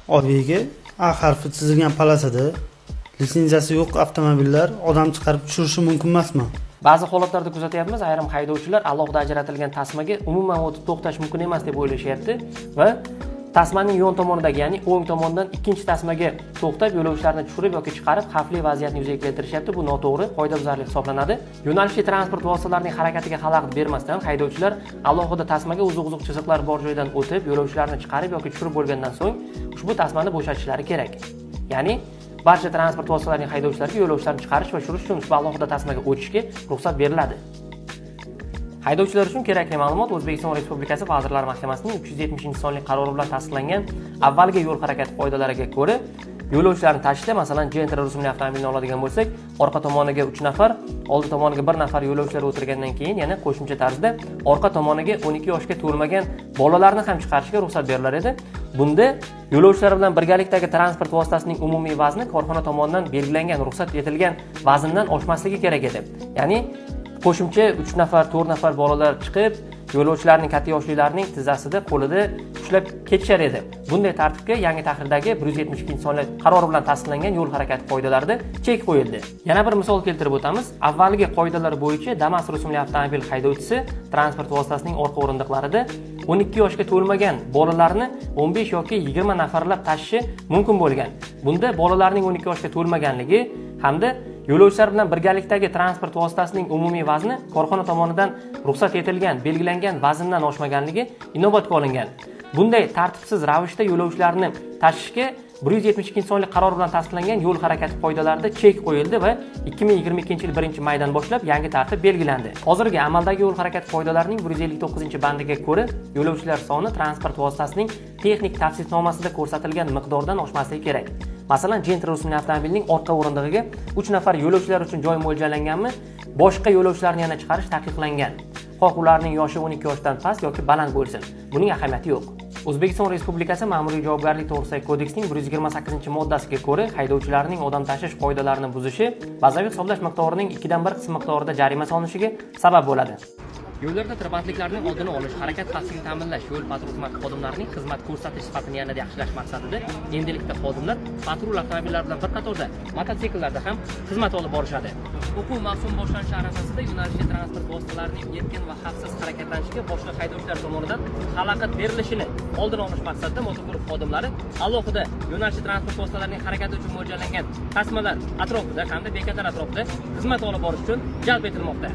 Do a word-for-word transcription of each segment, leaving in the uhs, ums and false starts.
Obiga A harfi chizilgan polosada litsenziyasi yo'q avtomobillar odam chiqarib tushirishi mumkin emasmi? Ba'zi holatlarda kuzatyapmiz, ayrim haydovchilar alohida ajratilgan tasmaga umuman o'tib to'xtash mumkin emas deb o'ylashyapti va tasmaning yon tomonidagi, ya'ni o'ng tomondan ikkinchi tasmaga to'xtab yo'lovchilarni tushirib yoki chiqarib xavfli vaziyatni yuzaga keltirishyapti. Bu noto'g'ri, qoidabuzarlik hisoblanadi. Yo'nalishli transport vositalarining harakatiga xalaqit bermasdan haydovchilar alohida tasmaga uzuq-uzuq chiziqlar bor joydan o'tib yo'lovchilarni chiqarib yoki tushirib bo'lgandan so'ng ushbu tasmani bo'shatishlari kerak. Ya'ni barcha transport vositalarining haydovchilariga yo'lovchilarni chiqarish va tushirish uchun ushbu alohida tasmaga o'tishga ruxsat beriladi. Haydovchilar uchun kerakli ma'lumot O'zbekiston Respublikasi Vazirlar Mahkamasining uch yuz yetmishinchi sonli qarori bilan tasdiqlangan avvalgi yo'l harakati qoidalariga ko'ra yo'lovchilarni tashishda, masalan, Gentra rusumli avtomobilni oladigan bo'lsak, orqa tomoniga uch nafar, oldi tomoniga bir nafar yo'lovchilar o'tirgandan keyin yana qo'shimcha tarzda orqa tomoniga o'n ikki yoshga to'lmagan bolalarni ham chiqarishga ruxsat berilar edi. Bunda yo'lovchilar bilan birgalikdagi transport vositasining umumiy vazni korxona tomonidan belgilangan, ruxsat etilgan vazndan oshmasligi kerak edi. Ya'ni qo'shimcha uch nafar, to'rt nafar bolalar chiqib, yo'lovchilarning katta yoshlilarning tizzasida, qo'lida ushlab ketishar edi. Bunday tartibga yangi tahrirdagi bir yuz yetmish ikkinchi sonli qaror bilan tasdiqlangan yo'l harakati qoidalarida chek qo'yildi. Yana bir misol keltirib o'tamiz. Avvalgi qoidalar bo'yicha Damas rusumli avtomobil haydovchisi transport vositasining orqa o'rindiqlarida o'n ikki yoshga to'lmagan bolalarni o'n besh yoki yigirma nafarlab tashishi mumkin bo'lgan. Bunda bolalarning o'n ikki yoshga to'lmaganligi hamda yo'lovchilar bilan birgalikdagi transport vositasining umumiy vazni korxona tomonidan ruxsat etilgan, belgilangan vazndan oshmaganligi inobatga olingan. Bunday tartibsiz ravishda yo'lovchilarni tashishga bir yuz yetmish ikkinchi sonli qaror bilan tasdiqlangan yo'l harakati qoidalarida chek qo'yildi va ikki ming yigirma ikkinchi yil birinchi maydan boshlab yangi tartib belgilandi. Hozirgi amaldagi yo'l harakati qoidalarining bir yuz ellik to'qqizinchi bandiga ko'ra yo'lovchilar soni transport vositasining texnik tavsifnomasida ko'rsatilgan miqdordan oshmasligi kerak. Masalan, Gentra rusumli avtomobilning orqa o'rindig'iga uch nafar yo'lovchilar uchun joy mo'ljallanganmi, boshqa yo'lovchilarni yana chiqarish taqiqlangan. Xoh ularning yoshi o'n ikki yoshdan past yoki baland bo'lsin. Buning ahamiyati yo'q. O'zbekiston Respublikasi Ma'muriy javobgarlik to'g'risidagi kodeksining bir yuz yigirma sakkizinchi moddasiga ko'ra haydovchilarning odam tashish qoidalarini buzishi bazaviy hisoblash miqdorining ikkidan bir qismi miqdorida jarima solinishiga sabab bo'ladi. Yo'llarda tirbandliklarning oldini olish, harakat xavfsizligini ta'minlash, yo'l patrul xizmati xodimlarining xizmat ko'rsatish sifatini yanada yaxshilash maqsadida endilikda xodimlar patrul avtomobillari bilan bir qatorda mototsikllarda ham xizmat olib borishadi. O'quv mavsumi boshlanishi arafasida yo'nalishli transport vositalarining erkin va xavfsiz harakatlanishiga boshqa haydovchilar tomonidan xalaqit berilishini oldini olish maqsadida motoklub xodimlari alohida yo'nalishli transport vositalarining harakati uchun mo'ljallangan tasmalar atrofida hamda bekatlar atrofida xizmat olib borish uchun jalb etilmoqda.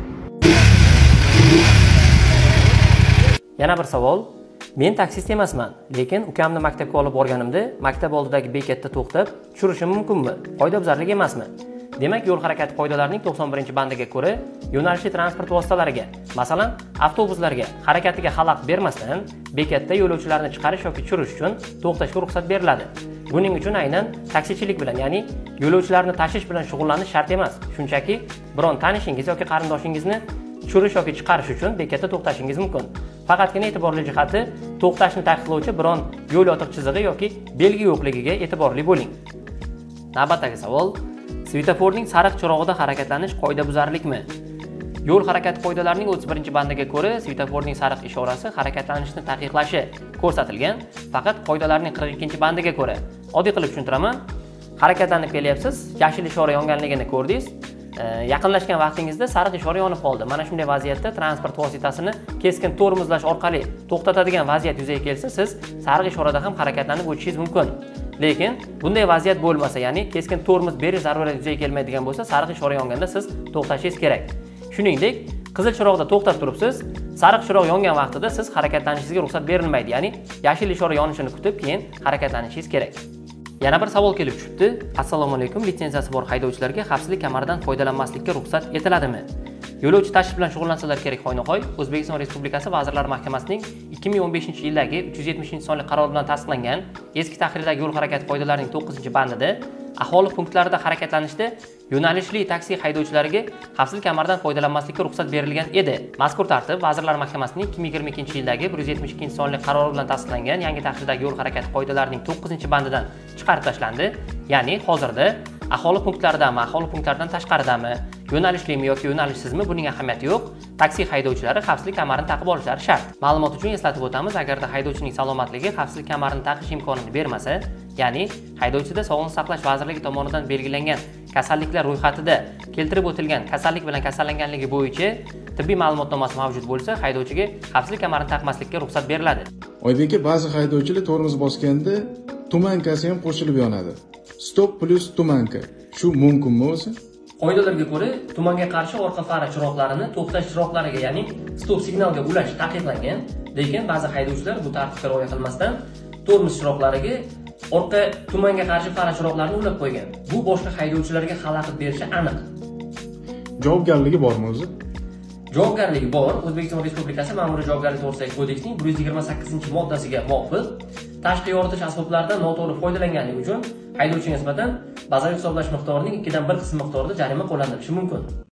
Yana bir savol. Men taksist emasman, lekin ukamni maktabga olib borganimda maktab oldidagi bekatda to'xtab tushirishim mumkinmi? Qoidabuzarlik emasmi? Demak, yo'l harakati qoidalarining to'qson birinchi bandiga ko'ra yo'nalishli transport vositalariga, masalan, avtobuslarga harakatiga xalaqit bermasdan bekatda yo'lovchilarni chiqarish yoki tushirish uchun to'xtashga ruxsat beriladi. Buning uchun aynan taksichilik bilan, ya'ni yo'lovchilarni tashish bilan shug'ullanish shart emas. Shunchaki biron tanishingiz yoki qarindoshingizni tushirish yoki chiqarish uchun bekatda to'xtashingiz mumkin. Faqatgina e'tiborli jihati to'xtashni taqiqlovchi biron yo'l yotiq chizig'i yoki belgi yo'qligiga e'tiborli bo'ling. Navbatdagi savol: svetoforning sariq chirog'ida harakatlanish qoidabuzarlikmi? Yo'l harakati qoidalarining o'ttiz birinchi bandiga ko'ra svetoforning sariq ishorasi harakatlanishni taqiqlashi ko'rsatilgan, faqat qoidalarning qirq ikkinchi bandiga ko'ra. Oddiy qilib tushuntiraman. Harakatlanib kelyapsiz, yashil ishora yonganligini ko'rdingiz. Yaqinlashgan vaqtingizda sariq ishora yonib qoldi. Mana shunday vaziyatda transport vositasini keskin tormozlash orqali to'xtatadigan vaziyat yuzaga kelsa, siz sariq ishorada ham harakatlanib o'tishingiz mumkin. Lekin bunday vaziyat bo'lmasa, ya'ni keskin tormoz berish zarurati yuzaga kelmaydigan bo'lsa, sariq ishora yonganda siz to'xtashingiz kerak. Shuningdek, qizil chiroqda to'xtab turibsiz, sariq chiroq yongan vaqtida siz harakatlanishingizga ruxsat berilmaydi. Ya'ni yashil ishora yonishini kutib, keyin harakatlanishingiz kerak. Yana bir savol kelib tushibdi. Assalomu alaykum, litsenziyasi bor haydovchilarga xavfsizlik kamaridan foydalanmaslikka ruxsat etiladimi? Yo'lovchi tashish bilan shug'ullansalar kerak hoynahoy. O'zbekiston Respublikasi Vazirlar Mahkamasining ikki ming o'n beshinchi yildagi uch yuz yetmishinchi sonli qaror bilan tasdiqlangan eski tahrirdagi yo'l harakati qoidalarining to'qqizinchi bandida aholi punktlarida harakatlanishda yo'nalishli taksi haydovchilariga xavfsizlik kamaridan foydalanmaslikka ruxsat berilgan edi. Mazkur tartib Vazirlar Mahkamasining ikki ming yigirma ikkinchi yildagi bir yuz yetmish ikkinchi sonli qarori bilan tasdiqlangan yangi tahrirdagi yo'l harakati qoidalarining to'qqizinchi bandidan chiqarib tashlandi. Ya'ni hozirda aholi punktlaridami, aholi punktlardan tashqaridami Yo'nalishlimi yoki yo'nalishsizmi buning ahamiyati yo'q. Taksi haydovchilari xavfsizlik kamarini taqib olishlari shart. Ma'lumot uchun eslatib o'tamiz, agarda haydovchining salomatligi xavfsizlik kamarini taqish imkonini bermasa, ya'ni haydovchida Sog'liqni saqlash vazirligi tomonidan belgilangan kasalliklar ro'yxatida keltirib o'tilgan kasallik bilan kasallanganligi bo'yicha tibbiy ma'lumotnomasi mavjud bo'lsa, haydovchiga xavfsizlik kamarini taqmaslikka ruxsat beriladi. Oybek aka, ba'zi haydovchilar tormoz bosganda tumankasi ham qo'shilib yonadi. Stop plus tumanka. Shu mumkinmi o'zi? Qoidalarga ko'ra, tumanga qarshi orqa fara chiroqlarini to'xtash chiroqlariga, ya'ni stop signalga ulash taqiqlangan, lekin ba'zi haydovchilar bu tartibga rioya qilmasdan tormoz chiroqlariga orqa tumanga qarshi fara chiroqlarini ulab qo'ygan. Bu boshqa haydovchilarga xalaqit berishi aniq. Javobgarligi bormi o'zi? Javobgarligi bor. O'zbekiston Respublikasi Ma'muriy javobgarlik to'g'risidagi kodeksning bir yuz yigirma sakkizinchi moddasiga muvofiq tashqi yoritish asboblaridan noto'g'ri foydalanganligi uchun haydovchiga nisbatan bazaviy hisoblash miqdorining ikkidan bir qismi miqdorida jarima qo'llanilishi mumkin.